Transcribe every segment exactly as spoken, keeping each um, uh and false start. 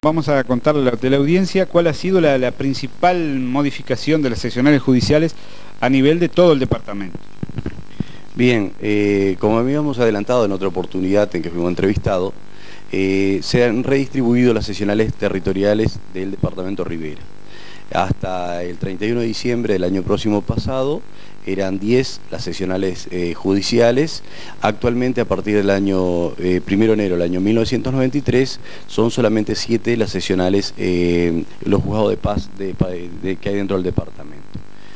Vamos a contarle a la teleaudiencia cuál ha sido la, la principal modificación de las seccionales judiciales a nivel de todo el departamento. Bien, eh, como habíamos adelantado en otra oportunidad en que fuimos entrevistados, eh, se han redistribuido las seccionales territoriales del departamento Rivera. Hasta el treinta y uno de diciembre del año próximo pasado eran diez las seccionales eh, judiciales. Actualmente, a partir del año eh, primero de enero del año mil novecientos noventa y tres, son solamente siete las seccionales, eh, los juzgados de paz de, de, que hay dentro del departamento.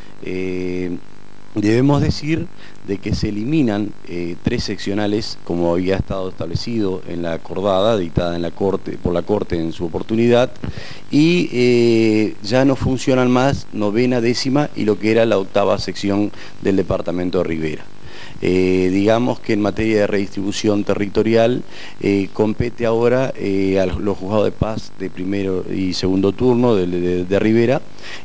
Eh, Debemos decir de que se eliminan eh, tres seccionales, como había estado establecido en la acordada, dictada en la corte, por la Corte en su oportunidad, y eh, ya no funcionan más novena, décima y lo que era la octava sección del departamento de Rivera. Eh, digamos que en materia de redistribución territorial eh, compete ahora eh, a los juzgados de paz de primero y segundo turno de, de, de Rivera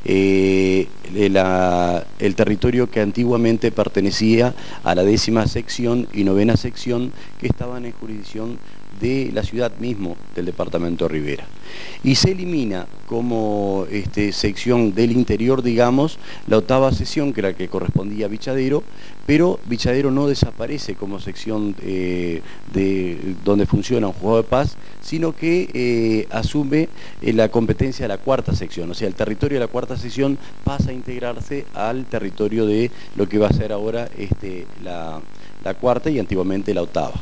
eh, la, el territorio que antiguamente pertenecía a la décima sección y novena sección, que estaban en jurisdicción de la ciudad mismo del departamento de Rivera. Y se elimina como este, sección del interior, digamos, la octava sección, que era la que correspondía a Vichadero, pero Vichadero no desaparece como sección eh, de donde funciona un juzgado de paz, sino que eh, asume eh, la competencia de la cuarta sección, o sea, el territorio de la cuarta sección pasa a integrarse al territorio de lo que va a ser ahora este, la, la cuarta y antiguamente la octava.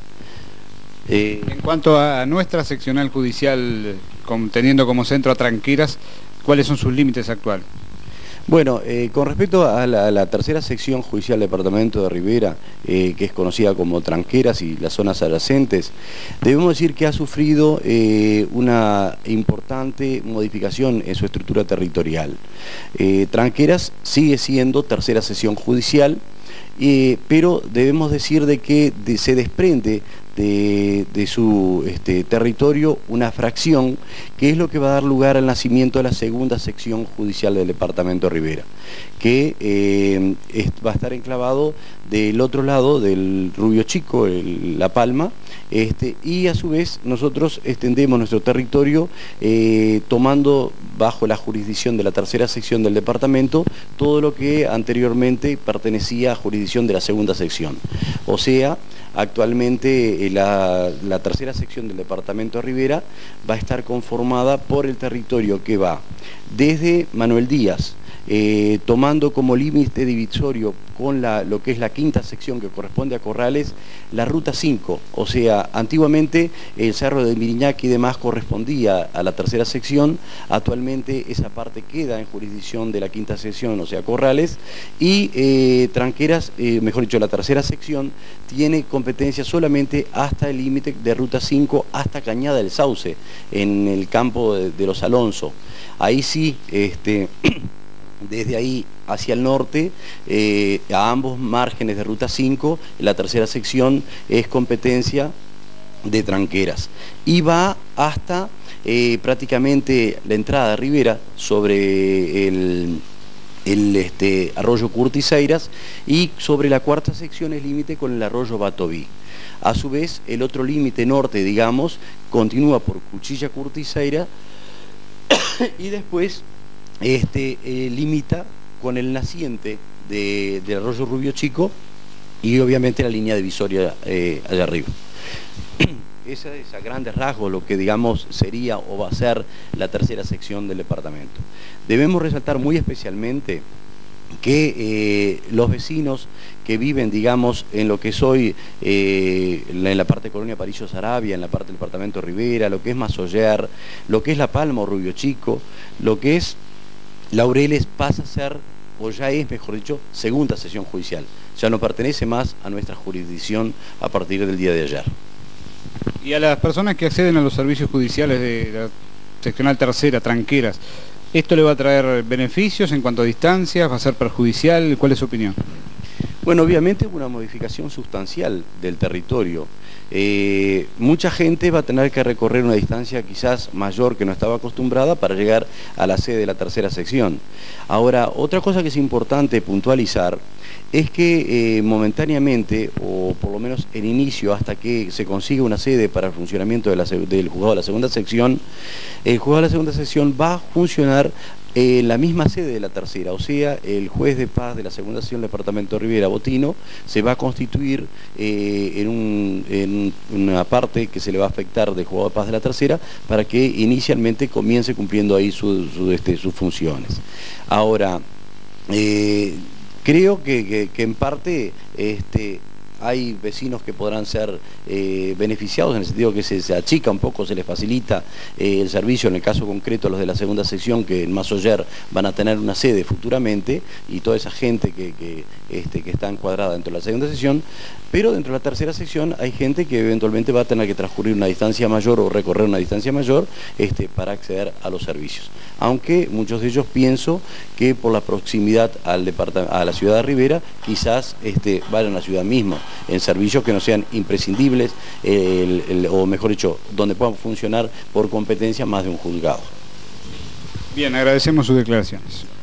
Eh, en cuanto a nuestra seccional judicial, con, teniendo como centro a Tranqueras, ¿cuáles son sus límites actuales? Bueno, eh, con respecto a la, a la tercera sección judicial del departamento de Rivera, eh, que es conocida como Tranqueras y las zonas adyacentes, debemos decir que ha sufrido eh, una importante modificación en su estructura territorial. Eh, Tranqueras sigue siendo tercera sección judicial, eh, pero debemos decir de que de, se desprende De, de su este, territorio una fracción que es lo que va a dar lugar al nacimiento de la segunda sección judicial del departamento de Rivera, que eh, es, va a estar enclavado del otro lado del Rubio Chico, el, La Palma, este, y a su vez nosotros extendemos nuestro territorio eh, tomando bajo la jurisdicción de la tercera sección del departamento todo lo que anteriormente pertenecía a jurisdicción de la segunda sección. O sea, actualmente eh, la, la tercera sección del departamento de Rivera va a estar conformada por el territorio que va desde Manuel Díaz, eh, tomando como límite divisorio con la, lo que es la quinta sección que corresponde a Corrales, la ruta cinco, o sea, antiguamente el cerro de Miriñaki y demás correspondía a la tercera sección, actualmente esa parte queda en jurisdicción de la quinta sección, o sea, Corrales, y eh, Tranqueras, eh, mejor dicho, la tercera sección, tiene competencia solamente hasta el límite de ruta cinco, hasta Cañada del Sauce, en el campo de, de los Alonso. Ahí sí, este... desde ahí hacia el norte, eh, a ambos márgenes de ruta cinco, la tercera sección es competencia de Tranqueras. Y va hasta eh, prácticamente la entrada de Rivera sobre el, el este, arroyo Curtiseiras, y sobre la cuarta sección es límite con el arroyo Batoví. A su vez, el otro límite norte, digamos, continúa por Cuchilla Curtiseira y después Este, eh, limita con el naciente de, del arroyo Rubio Chico y obviamente la línea divisoria eh, allá arriba. Esa es a grandes rasgos lo que digamos sería o va a ser la tercera sección del departamento. Debemos resaltar muy especialmente que eh, los vecinos que viven, digamos, en lo que es hoy, eh, en la parte de Colonia Parillo Saravia, en la parte del departamento de Rivera, lo que es Masoller, lo que es La Palma o Rubio Chico, lo que es Laureles, pasa a ser, o ya es, mejor dicho, segunda sección judicial. Ya no pertenece más a nuestra jurisdicción a partir del día de ayer. Y a las personas que acceden a los servicios judiciales de la seccional tercera, Tranqueras, ¿esto le va a traer beneficios en cuanto a distancias? ¿Va a ser perjudicial? ¿Cuál es su opinión? Bueno, obviamente una modificación sustancial del territorio. Eh, mucha gente va a tener que recorrer una distancia quizás mayor que no estaba acostumbrada para llegar a la sede de la tercera sección. Ahora, otra cosa que es importante puntualizar es que eh, momentáneamente, o por lo menos en inicio, hasta que se consiga una sede para el funcionamiento de la, del juzgado de la segunda sección, el juzgado de la segunda sección va a funcionar en la misma sede de la tercera, o sea, el juez de paz de la segunda sección del departamento de Rivera, Botino, se va a constituir eh, en, un, en una parte que se le va a afectar del juzgado de paz de la tercera para que inicialmente comience cumpliendo ahí su, su, este, sus funciones. Ahora, eh, creo que, que, que en parte este, hay vecinos que podrán ser eh, beneficiados en el sentido que se, se achica un poco, se les facilita eh, el servicio, en el caso concreto los de la segunda sección que en Masoller van a tener una sede futuramente y toda esa gente que, que, este, que está encuadrada dentro de la segunda sección, pero dentro de la tercera sección hay gente que eventualmente va a tener que transcurrir una distancia mayor o recorrer una distancia mayor este, para acceder a los servicios. Aunque muchos de ellos pienso que por la proximidad al departamento, a la ciudad de Rivera, quizás este, vayan a la ciudad misma, en servicios que no sean imprescindibles, el, el, o mejor dicho, donde puedan funcionar por competencia más de un juzgado. Bien, agradecemos sus declaraciones.